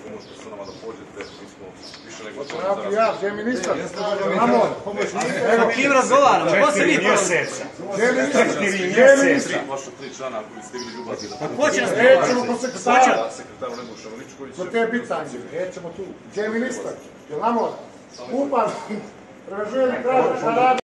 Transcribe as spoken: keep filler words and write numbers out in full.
ako možete sa nama da pođete, mi smo više nego... Zdravko ja, gdje je ministar? Amor, Evo, kim razgovaramo? Ko se vi mjeseca? gdje je ministar? Četiri Gdje je ministar? Vaša tri člana koji ste bili ljubazni da... Ko će nas Rećemo po sekretaru. Sekretaru Nebojša Veličković. To te je pitanje. Rećemo tu. Gdje je ministar? Jel Amor? Upan. Prevežuje li krađe, šta radi?